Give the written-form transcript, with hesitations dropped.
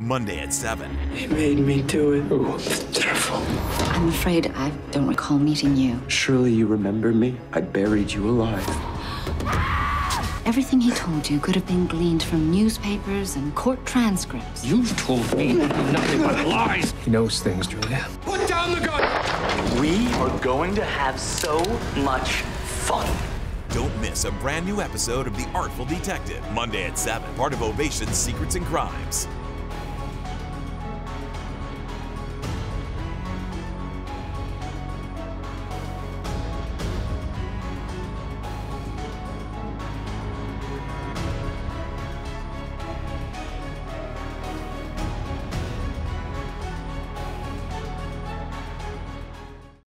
Monday at 7. He made me do it. Oh, it's terrible. I'm afraid I don't recall meeting you. Surely you remember me? I buried you alive. Everything he told you could have been gleaned from newspapers and court transcripts. You've told me nothing but lies. He knows things, Julia. Put down the gun! We are going to have so much fun. Don't miss a brand new episode of The Artful Detective, Monday at 7, part of Ovation's Secrets and Crimes.